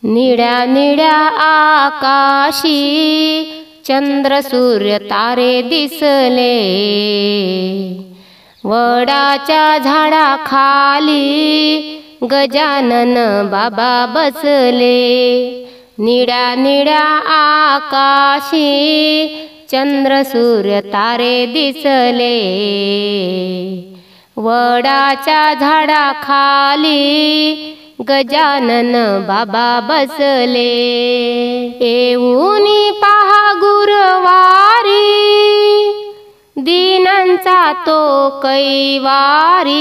निळ्या निळ्या आकाशी चंद्र सूर्य तारे दिसले, वडाच्या झाडाखाली गजानन बाबा बसले। निळ्या निळ्या आकाशी चंद्र सूर्य तारे दिसले, वडाच्या झाडाखाली गजानन बाबा बसले। येऊनी पहा गुरुवारी दीनांचा तो कैवारी,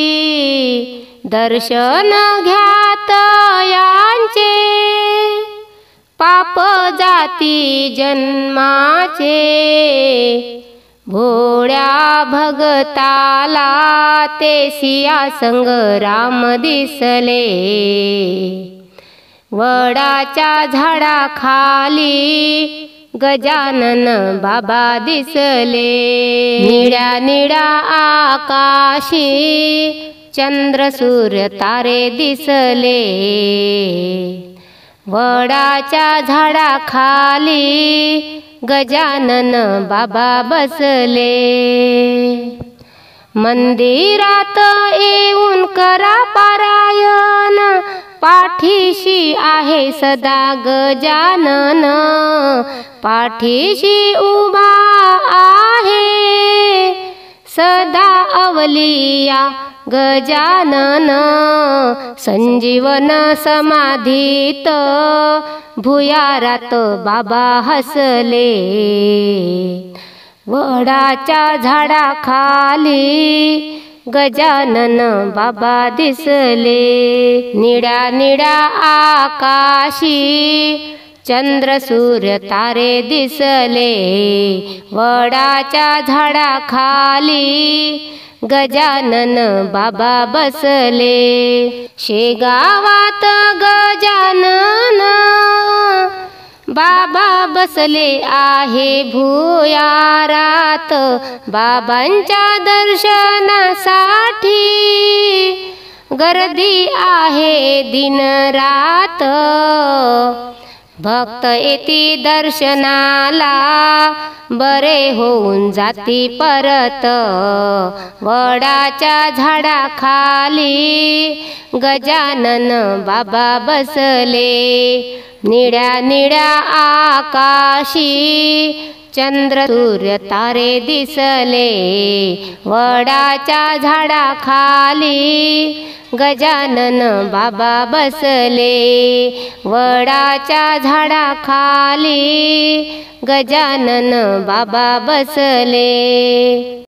दर्शन घ्यात यांचे पाप जाती जन्माचे। भोळ्या भगताला ते सिया संग राम दिसले, वडाच्या झाडाखाली गजानन बाबा दिसले। निळ्या निळ्या आकाशी चंद्र सूर्य तारे दिसले, वडाच्या झाडाखाली गजानन बाबा बसले। मंदिरात येऊन करा पारायण, पाठीशी आहे सदा गजानन, पाठीशी उभा आहे सदा अवलिया गजानन। संजीवन समाधीत भुयारात बाबा हसले, वडाच्या झाडाखाली गजानन बाबा दिसले। निळ्या निळ्या आकाशी चंद्र सूर्य तारे दिसले, वडाच्या झाडाखाली गजानन बाबा बसले। शेगावात गजानन बाबा बसले आहे भुयारात, बाबांच्या दर्शनासाठी गर्दी आहे दिन रात। भक्त येती दर्शनाला बरे होऊन जाती परत, वडाच्या झाडाखाली गजानन बाबा बसले। निळ्या निळ्या आकाशी चंद्र सूर्य तारे दिसले, वडाच्या झाडाखाली गजानन बाबा बसले, वडाच्या झाडाखाली गजानन बाबा बसले।